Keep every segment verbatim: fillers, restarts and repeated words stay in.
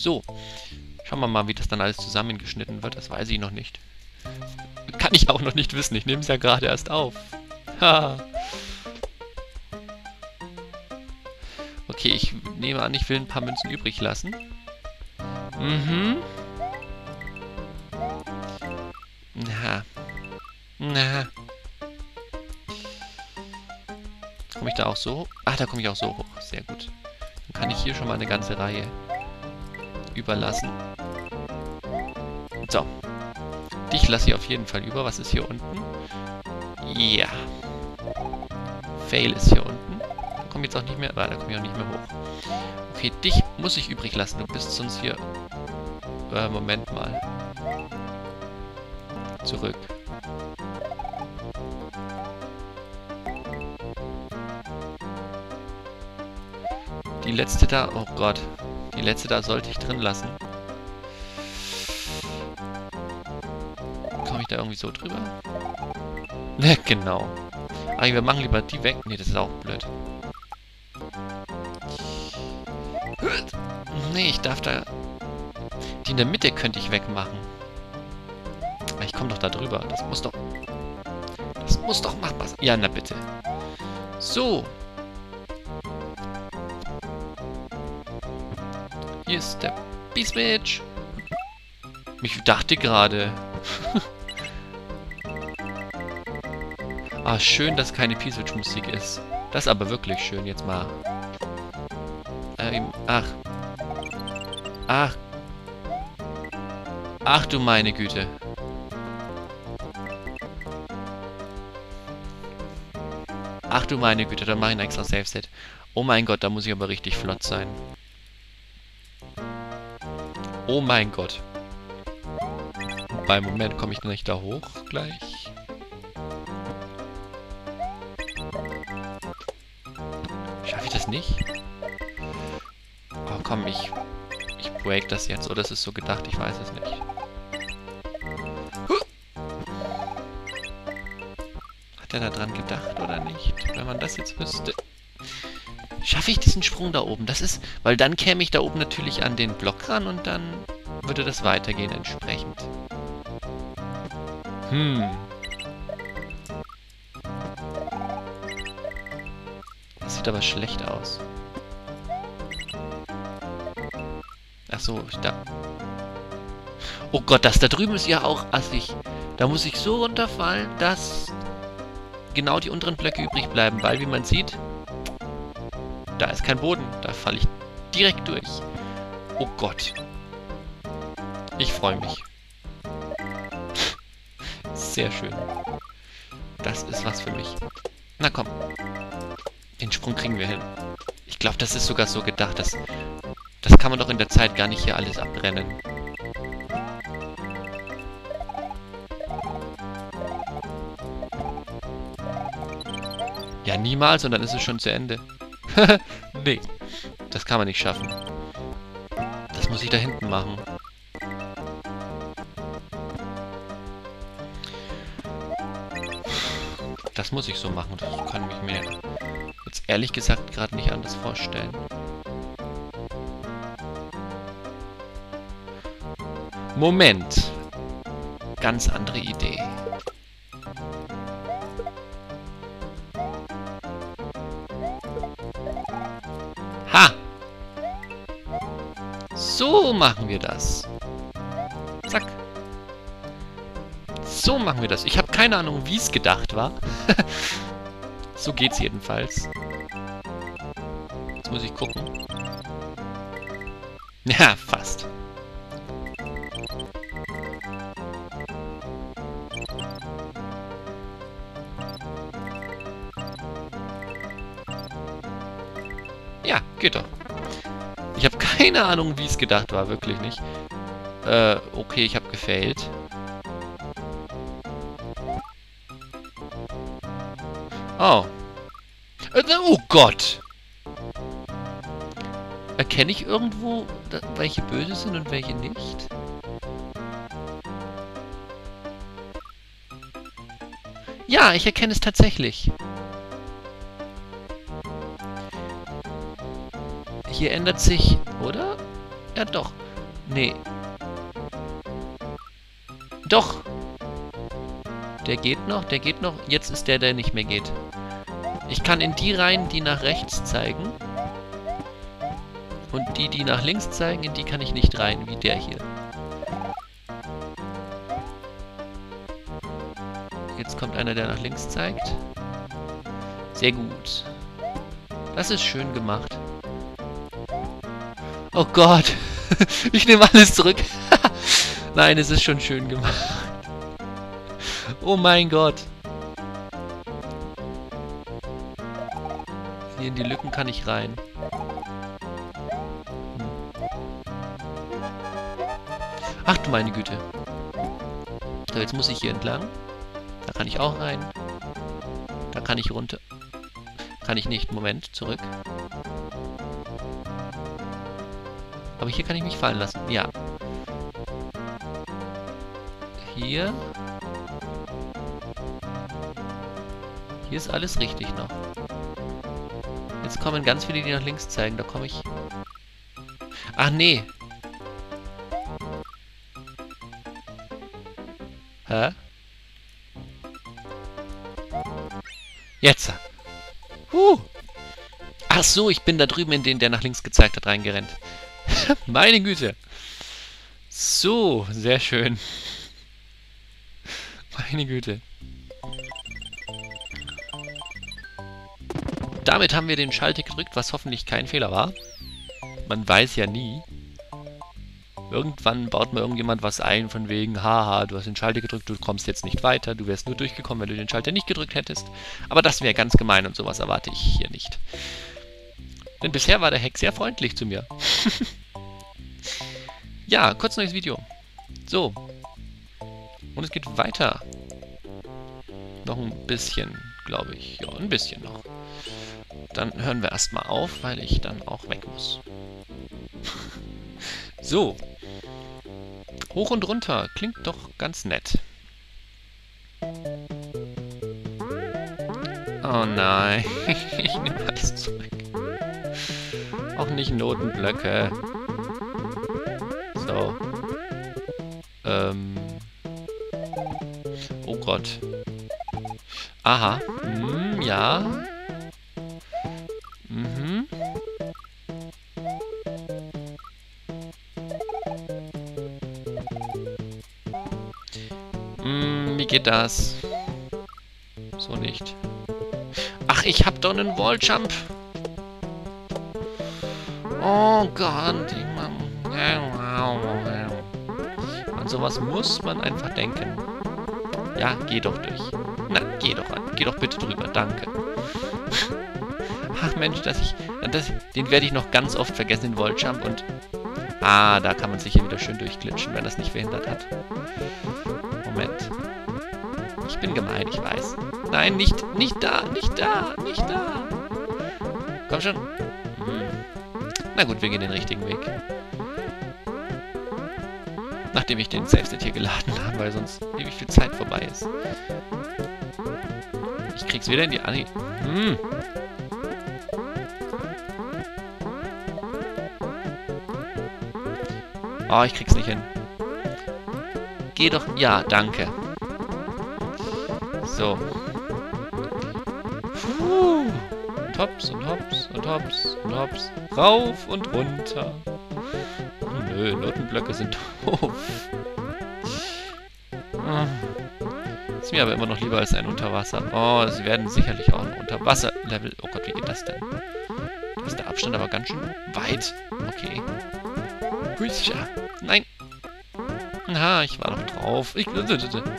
So. Schauen wir mal, wie das dann alles zusammengeschnitten wird. Das weiß ich noch nicht. Kann ich auch noch nicht wissen. Ich nehme es ja gerade erst auf. Ha. Okay, ich nehme an, ich will ein paar Münzen übrig lassen. Mhm. Na. Na. Komme ich da auch so? Ach, da komme ich auch so hoch. Sehr gut. Dann kann ich hier schon mal eine ganze Reihe überlassen. So. Dich lasse ich auf jeden Fall über. Was ist hier unten? Ja. Fail ist hier unten. Da komme ich jetzt auch nicht mehr... Ah, da komme ich auch nicht mehr hoch. Okay, dich muss ich übrig lassen. Du bist sonst hier... Äh, Moment mal. Zurück. Die letzte da... Oh Gott. Die letzte da sollte ich drin lassen. Komme ich da irgendwie so drüber? Ne, genau. Aber wir machen lieber die weg. Ne, das ist auch blöd. Ne, ich darf da... Die in der Mitte könnte ich wegmachen. Aber ich komme doch da drüber. Das muss doch... Das muss doch machbar sein. Ja, na bitte. So. Hier ist der B-Switch. Ich dachte gerade... Ah, schön, dass keine P-Switch-Musik ist. Das ist aber wirklich schön, jetzt mal. Ähm, ach. Ach. Ach du meine Güte. Ach du meine Güte, dann mache ich ein extra Save-Set. Oh mein Gott, da muss ich aber richtig flott sein. Oh mein Gott. Beim Moment komme ich nicht da hoch gleich. Schaffe ich das nicht? Oh komm, ich... Ich break das jetzt. Oder ist es so gedacht? Ich weiß es nicht. Hat er da dran gedacht oder nicht? Wenn man das jetzt wüsste... Schaffe ich diesen Sprung da oben? Das ist... Weil dann käme ich da oben natürlich an den Block ran und dann würde das weitergehen entsprechend. Hm. Das sieht aber schlecht aus. Ach so, da... Oh Gott, das da drüben ist ja auch assig. Da muss ich so runterfallen, dass genau die unteren Blöcke übrig bleiben, weil, wie man sieht, da ist kein Boden. Da falle ich direkt durch. Oh Gott. Ich freue mich. Sehr schön. Das ist was für mich. Na komm. Den Sprung kriegen wir hin. Ich glaube, das ist sogar so gedacht, dass... Das kann man doch in der Zeit gar nicht hier alles abbrennen. Ja, niemals und dann ist es schon zu Ende. Nee, das kann man nicht schaffen. Das muss ich da hinten machen. Das muss ich so machen. Das kann ich mir jetzt ehrlich gesagt gerade nicht anders vorstellen. Moment. Ganz andere Idee. Ha! So machen wir das. Zack. So machen wir das. Ich habe keine Ahnung, wie es gedacht war. So geht's jedenfalls. Jetzt muss ich gucken. Ja, fast. Ja, geht doch. Ich habe keine Ahnung, wie es gedacht war. Wirklich nicht. Äh, okay, ich habe gefailt. Oh. Äh, oh Gott. Erkenne ich irgendwo, welche böse sind und welche nicht? Ja, ich erkenne es tatsächlich. Hier ändert sich, oder? Ja, doch. Nee. Doch! Der geht noch, der geht noch. Jetzt ist der, der nicht mehr geht. Ich kann in die rein, die nach rechts zeigen. Und die, die nach links zeigen, in die kann ich nicht rein, wie der hier. Jetzt kommt einer, der nach links zeigt. Sehr gut. Das ist schön gemacht. Oh Gott. Ich nehme alles zurück. Nein, es ist schon schön gemacht. Oh mein Gott. Hier in die Lücken kann ich rein. Hm. Ach du meine Güte. So, jetzt muss ich hier entlang. Da kann ich auch rein. Da kann ich runter. Kann ich nicht. Moment, zurück. Aber hier kann ich mich fallen lassen. Ja. Hier. Hier ist alles richtig noch. Jetzt kommen ganz viele, die nach links zeigen. Da komme ich... Ach, nee. Hä? Jetzt. Huh. Ach so, ich bin da drüben in den, der nach links gezeigt hat, reingerannt. Meine Güte. So, sehr schön. Meine Güte. Damit haben wir den Schalter gedrückt, was hoffentlich kein Fehler war. Man weiß ja nie. Irgendwann baut mal irgendjemand was ein von wegen, haha, du hast den Schalter gedrückt, du kommst jetzt nicht weiter, du wärst nur durchgekommen, wenn du den Schalter nicht gedrückt hättest. Aber das wäre ganz gemein und sowas erwarte ich hier nicht. Denn bisher war der Hack sehr freundlich zu mir. Ja, kurz neues Video. So. Und es geht weiter. Noch ein bisschen, glaube ich. Ja, ein bisschen noch. Dann hören wir erstmal auf, weil ich dann auch weg muss. So. Hoch und runter. Klingt doch ganz nett. Oh nein. Ich nehme alles zurück. Auch nicht Notenblöcke. So. Ähm. Oh Gott. Aha. Hm, ja. Mhm. Hm, wie geht das? So nicht. Ach, ich hab doch einen Walljump. Oh Gott. Ich mach... An sowas muss man einfach denken. Ja, geh doch durch. Na, geh doch an. Geh doch bitte drüber. Danke. Ach Mensch, dass ich... Das, den werde ich noch ganz oft vergessen, den Walljump. Und... Ah, da kann man sich hier wieder schön durchglitschen, wenn das nicht verhindert hat. Moment. Ich bin gemein, ich weiß. Nein, nicht, nicht da, nicht da, nicht da. Komm schon. Hm. Na gut, wir gehen den richtigen Weg. Nachdem ich den Save-State hier geladen habe, weil sonst ewig viel Zeit vorbei ist. Ich krieg's wieder in die Annie. Hm. Oh, ich krieg's nicht hin. Geh doch... Ja, danke. So. Puh. Und hops und hops und hops und hops. Rauf und runter. Oh, nö, Notenblöcke sind doof. Ist mir aber immer noch lieber als ein Unterwasser. Oh, sie werden sicherlich auch ein Unterwasser-Level... Oh Gott, wie geht das denn? Da ist der Abstand aber ganz schön weit. Okay. Hüscha. Nein. Ha, ich war doch drauf. Ich... Gut.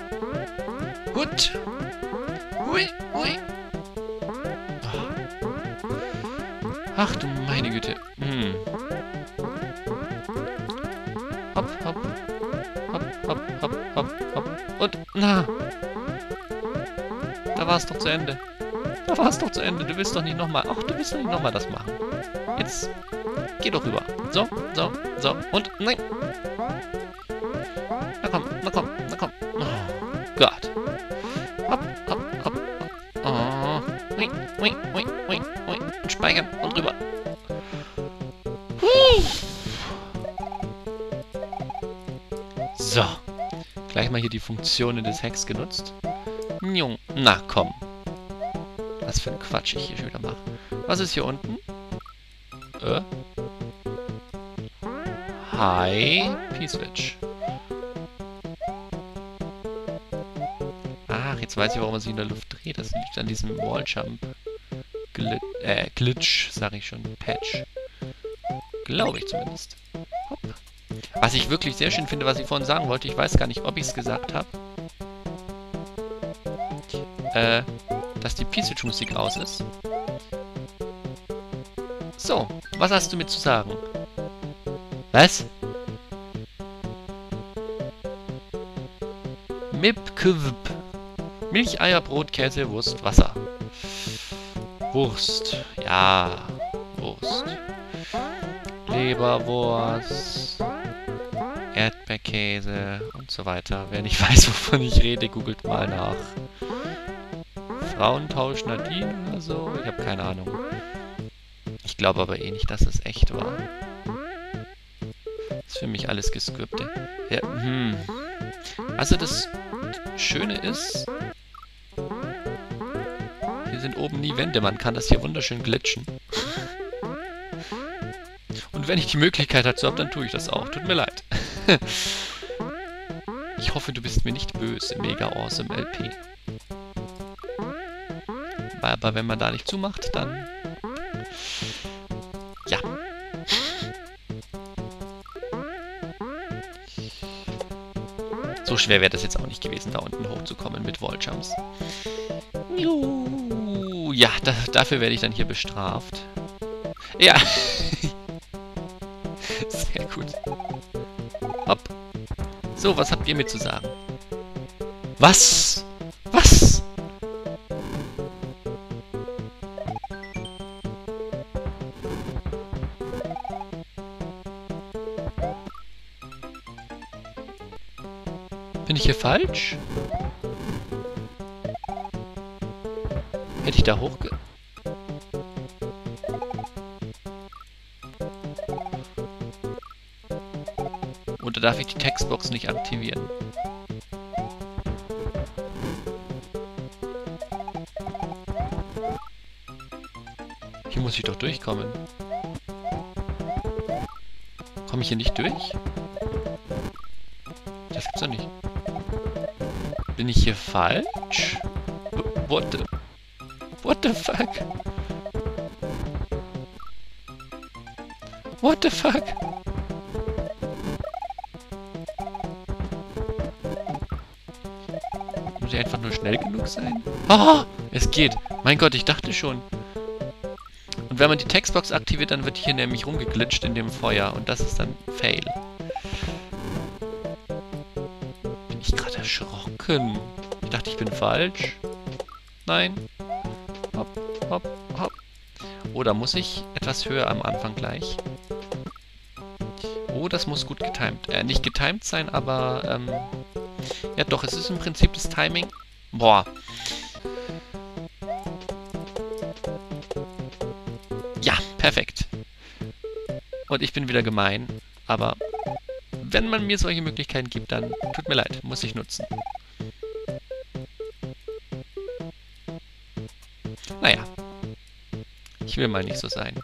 Hui, hui. Ach du meine Güte. Hm. Hopp, hopp. Hopp, hopp, hopp, hopp, hopp. Und, na. Da war es doch zu Ende. Da war es doch zu Ende. Du willst doch nicht nochmal... Ach, du willst doch nicht nochmal das machen. Jetzt... Geh doch rüber. So, so, so. Und, nein. Na komm, na komm, na komm. Oh Gott. Hopp, hopp, hopp, hopp. Oh. Ui, ui, ui, ui, ui. Und speichern und rüber. Huh. So. Gleich mal hier die Funktionen des Hacks genutzt. Njung. Na, komm. Was für ein Quatsch ich hier schon wieder mache. Was ist hier unten? Äh? Hi, P-Switch. Ach, jetzt weiß ich, warum man sich in der Luft dreht. Das liegt an diesem Walljump. Gl äh, Glitch, sag ich schon. Patch. Glaube ich zumindest. Hopp. Was ich wirklich sehr schön finde, was ich vorhin sagen wollte, ich weiß gar nicht, ob ich es gesagt habe. Äh, dass die P-Switch-Musik aus ist. So, was hast du mir zu sagen? Was? Mipkwb. Milch, Eier, Brot, Käse, Wurst, Wasser. Wurst. Ja, Wurst. Leberwurst. Erdbeerkäse und so weiter. Wer nicht weiß, wovon ich rede, googelt mal nach. Frauentausch Nadine oder so? Ich habe keine Ahnung. Ich glaube aber eh nicht, dass es echt war. Das ist für mich alles gescriptet. Ja, hm. Also das Schöne ist, hier sind oben nie Wände. Man kann das hier wunderschön glitschen. Und wenn ich die Möglichkeit dazu habe, dann tue ich das auch. Tut mir leid. Ich hoffe, du bist mir nicht böse, Mega Awesome L P. Aber wenn man da nicht zumacht, dann... Ja. So schwer wäre das jetzt auch nicht gewesen, da unten hochzukommen mit Walljumps. Juhu. Ja, da, dafür werde ich dann hier bestraft. Ja. Sehr gut. Hopp. So, was habt ihr mir zu sagen? Was? Was? Bin ich hier falsch? Hätte ich da hochge... Oder darf ich die Textbox nicht aktivieren? Hier muss ich doch durchkommen. Komme ich hier nicht durch? Das gibt's doch nicht. Bin ich hier falsch? What the... What the fuck? What the fuck? Muss ich einfach nur schnell genug sein? Ah, es geht. Mein Gott, ich dachte schon. Und wenn man die Textbox aktiviert, dann wird hier nämlich rumgeglitscht in dem Feuer. Und das ist dann Fail. Bin ich gerade erschrocken? Ich dachte, ich bin falsch. Nein. Hopp, hopp, hopp. Oh, da muss ich etwas höher am Anfang gleich. Oh, das muss gut getimed. Äh, nicht getimed sein, aber, ähm... ja doch, es ist im Prinzip das Timing. Boah. Ja, perfekt. Und ich bin wieder gemein, aber wenn man mir solche Möglichkeiten gibt, dann tut mir leid, muss ich nutzen. Naja. Ich will mal nicht so sein.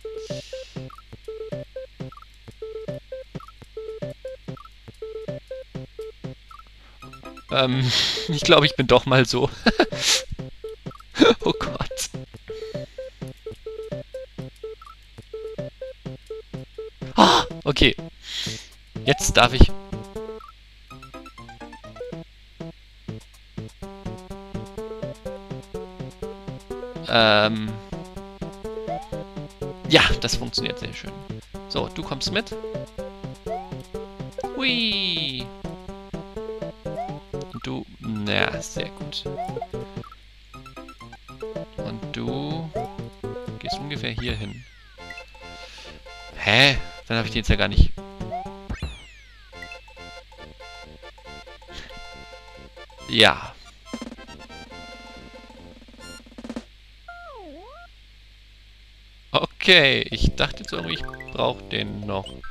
Ähm, ich glaube, ich bin doch mal so. Oh Gott. Ah, okay. Jetzt darf ich... Ähm... Ja, das funktioniert sehr schön. So, du kommst mit. Hui. Und du... Na, sehr gut. Und du... gehst ungefähr hier hin. Hä? Dann habe ich den jetzt ja gar nicht... Ja. Okay, ich dachte jetzt irgendwie, ich brauche den noch.